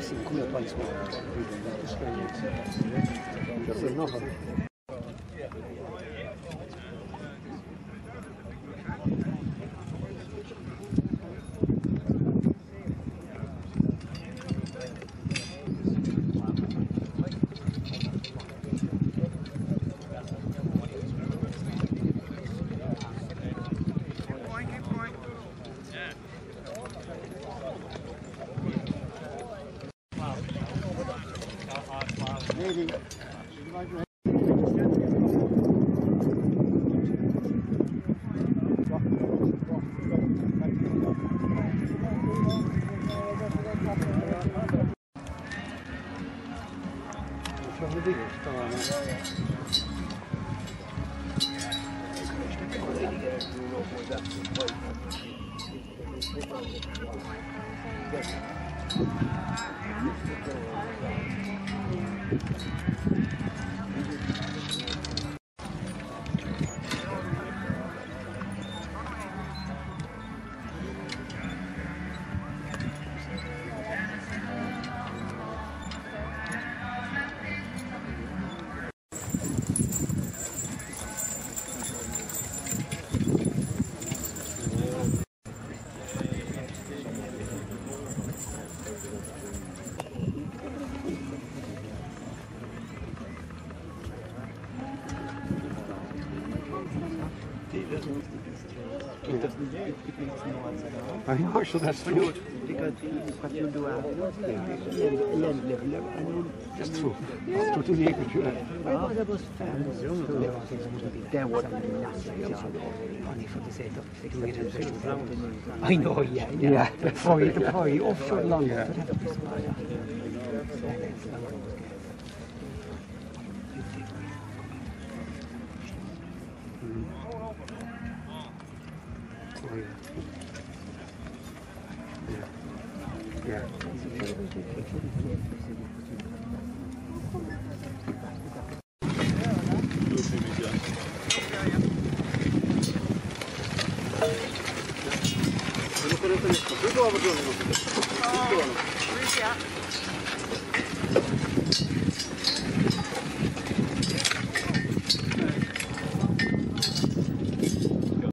sì, come poi se no I så that's true. Because what you do that's true. That's true to the equator. That was there was only for the sake of doing it. I know, yeah. Before you offshore longer. Yeah.